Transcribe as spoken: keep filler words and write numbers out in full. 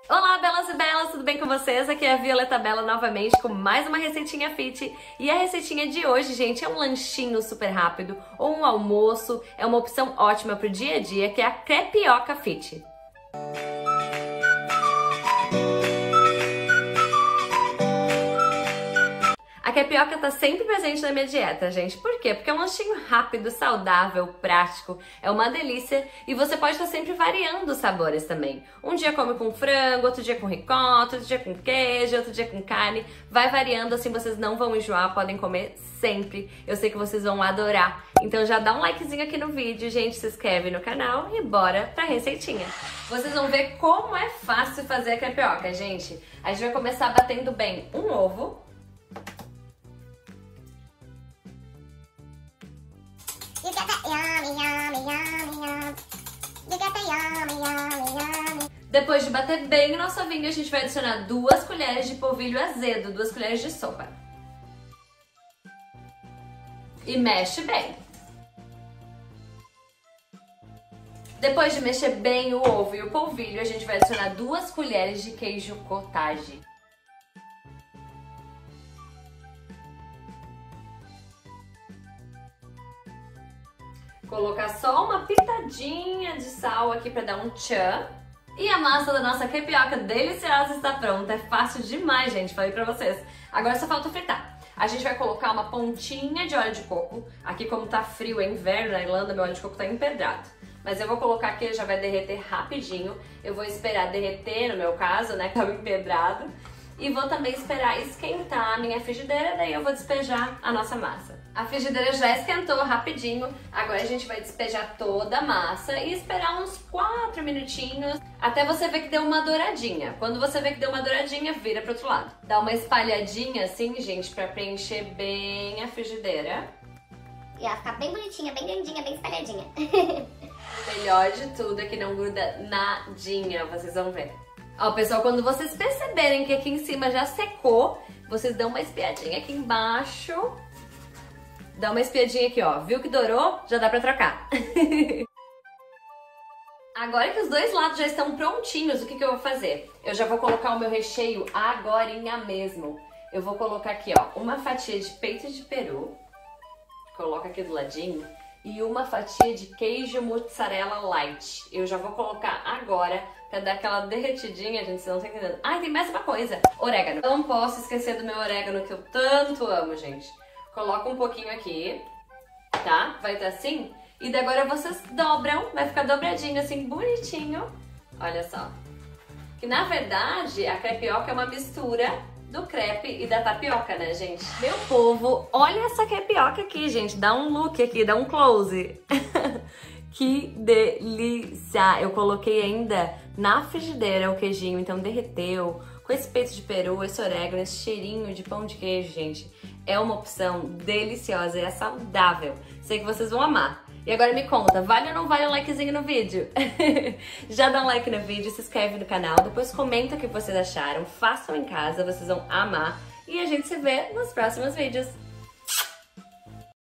Olá, belas e belas, tudo bem com vocês? Aqui é a Violeta Bela novamente com mais uma receitinha fit. E a receitinha de hoje, gente, é um lanchinho super rápido ou um almoço. É uma opção ótima pro dia a dia, que é a crepioca fit. A crepioca tá sempre presente na minha dieta, gente. Por quê? Porque é um lanchinho rápido, saudável, prático, é uma delícia e você pode estar sempre variando os sabores também. Um dia come com frango, outro dia com ricota, outro dia com queijo, outro dia com carne. Vai variando, assim vocês não vão enjoar, podem comer sempre. Eu sei que vocês vão adorar. Então já dá um likezinho aqui no vídeo, gente, se inscreve no canal e bora pra receitinha. Vocês vão ver como é fácil fazer a crepioca, gente. A gente vai começar batendo bem um ovo. You got that yummy, yummy, yummy, yum. You got that yummy, yummy, yummy. Depois de bater bem o nosso ovinho, a gente vai adicionar duas colheres de polvilho azedo, duas colheres de sopa. E mexe bem. Depois de mexer bem o ovo e o polvilho, a gente vai adicionar duas colheres de queijo cottage. Colocar só uma pitadinha de sal aqui para dar um tchan. E a massa da nossa crepioca deliciosa está pronta. É fácil demais, gente, falei pra vocês. Agora só falta fritar. A gente vai colocar uma pontinha de óleo de coco. Aqui, como tá frio, é inverno na Irlanda, meu óleo de coco tá empedrado. Mas eu vou colocar aqui, já vai derreter rapidinho. Eu vou esperar derreter, no meu caso, né, que tá empedrado. E vou também esperar esquentar a minha frigideira, daí eu vou despejar a nossa massa. A frigideira já esquentou rapidinho, agora a gente vai despejar toda a massa e esperar uns quatro minutinhos até você ver que deu uma douradinha. Quando você ver que deu uma douradinha, vira pro outro lado. Dá uma espalhadinha assim, gente, pra preencher bem a frigideira. E ela ficar bem bonitinha, bem grandinha, bem espalhadinha. Melhor de tudo é que não gruda nadinha, vocês vão ver. Ó, pessoal, quando vocês perceberem que aqui em cima já secou, vocês dão uma espiadinha aqui embaixo. Dá uma espiadinha aqui, ó. Viu que dourou? Já dá pra trocar. Agora que os dois lados já estão prontinhos, o que que eu vou fazer? Eu já vou colocar o meu recheio agorinha mesmo. Eu vou colocar aqui, ó, uma fatia de peito de peru. Coloca aqui do ladinho. E uma fatia de queijo mozzarella light. Eu já vou colocar agora pra dar aquela derretidinha, gente, vocês não estão entendendo. Ah, tem mais uma coisa, orégano. Não posso esquecer do meu orégano que eu tanto amo, gente. Coloca um pouquinho aqui, tá? Vai estar assim. E daí agora vocês dobram, vai ficar dobradinho assim, bonitinho. Olha só. Que na verdade a crepioca é uma mistura do crepe e da tapioca, né, gente? Meu povo, olha essa crepioca aqui, gente. Dá um look aqui, dá um close. Que delícia! Eu coloquei ainda na frigideira o queijinho, então derreteu. Com esse peito de peru, esse orégano, esse cheirinho de pão de queijo, gente. É uma opção deliciosa e é saudável. Sei que vocês vão amar. E agora me conta, vale ou não vale um likezinho no vídeo? Já dá um like no vídeo, se inscreve no canal, depois comenta o que vocês acharam, façam em casa, vocês vão amar. E a gente se vê nos próximos vídeos.